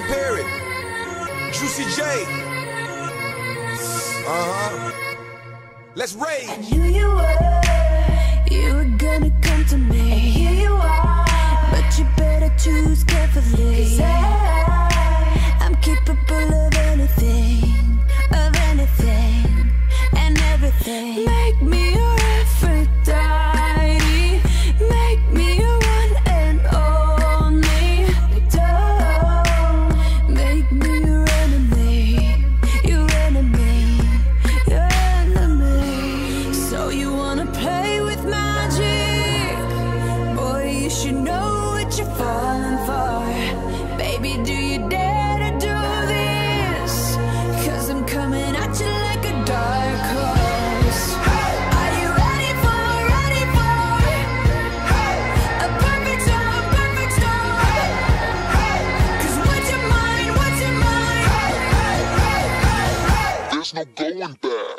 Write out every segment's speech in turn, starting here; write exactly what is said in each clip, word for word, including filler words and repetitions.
Perry, Juicy J. Uh-huh. Let's rage. I knew you were, you were gonna come to me. And here you are, but you better choose carefully. 'Cause I, I'm capable of anything, of anything, and everything. Make me your Aphrodite, make me your one and only. Don't make me your enemy, your enemy, your enemy. So you wanna play with magic? Boy, you should know what you're falling for. Baby, do you dare to do this? 'Cause I'm coming at you like a dark horse. Are you ready for, ready for a perfect storm, perfect storm? 'Cause what's your mind, what's your mind? There's no going back.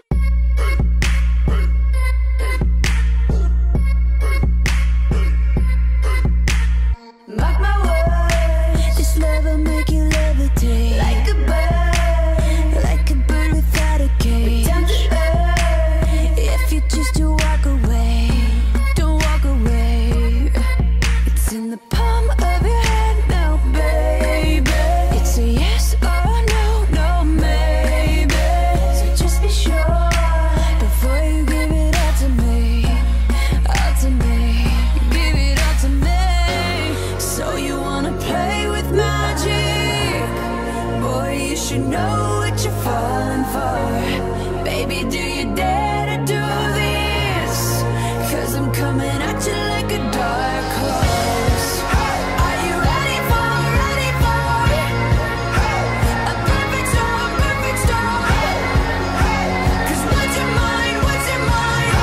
Mark my words, this love will make you levitate like a bird, like a bird without a cage. Down to earth, if you choose to walk away, don't walk away. It's in the palm of your hand now, baby. It's a yes or no, no maybe. So just be sure before you give it all to me, all to me, give it all to me. So you wanna play with magic? Boy, you should know what you're falling for. Baby, do you dare to do this? 'Cause I'm coming at you like a dark horse. Are you ready for, ready for a perfect storm, perfect storm? 'Cause what's your mind, what's your mind?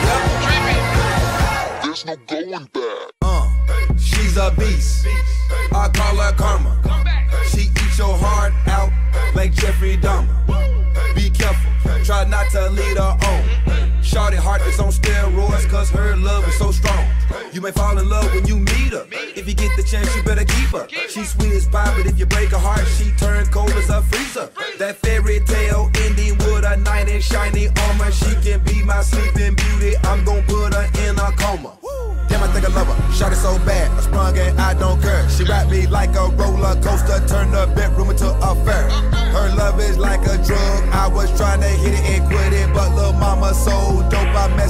There's no going back. Uh, she's a beast. I call her karma. She eats your heart out like Jeffrey Dahmer. Be careful, try not to lead her on. Shorty heart is on steroids, 'cause her love is so strong. You may fall in love when you meet her. If you get the chance, you better keep her. She's sweet as pie, but if you break her heart, she turn cold as a freezer. That fairy tale ending with a knight in shiny armor. She can be my sleeping beauty. I'm gon' put her in a coma. Damn, I think I love her. Shot it so bad, I sprung and I don't care. She wrapped me like a roller coaster, turned the bedroom into a fair. Her love is like a drug. I was trying to hit it and quit it, but lil' mama so dope, I met